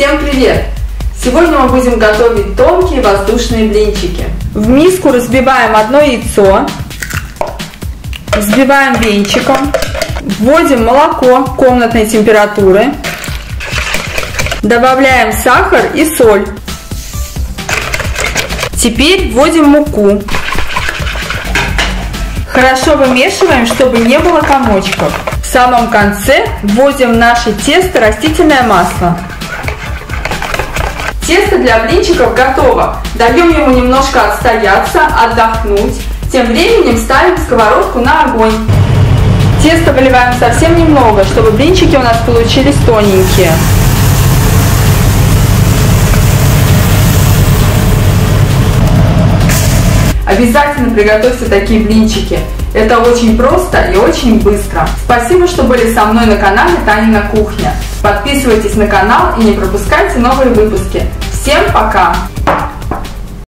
Всем привет! Сегодня мы будем готовить тонкие воздушные блинчики. В миску разбиваем одно яйцо, взбиваем венчиком, вводим молоко комнатной температуры, добавляем сахар и соль. Теперь вводим муку. Хорошо вымешиваем, чтобы не было комочков. В самом конце вводим в наше тесто растительное масло. Тесто для блинчиков готово. Даем ему немножко отстояться, отдохнуть. Тем временем ставим сковородку на огонь. Тесто выливаем совсем немного, чтобы блинчики у нас получились тоненькие. Обязательно приготовьте такие блинчики. Это очень просто и очень быстро. Спасибо, что были со мной на канале Танина кухня. Подписывайтесь на канал и не пропускайте новые выпуски. Всем пока!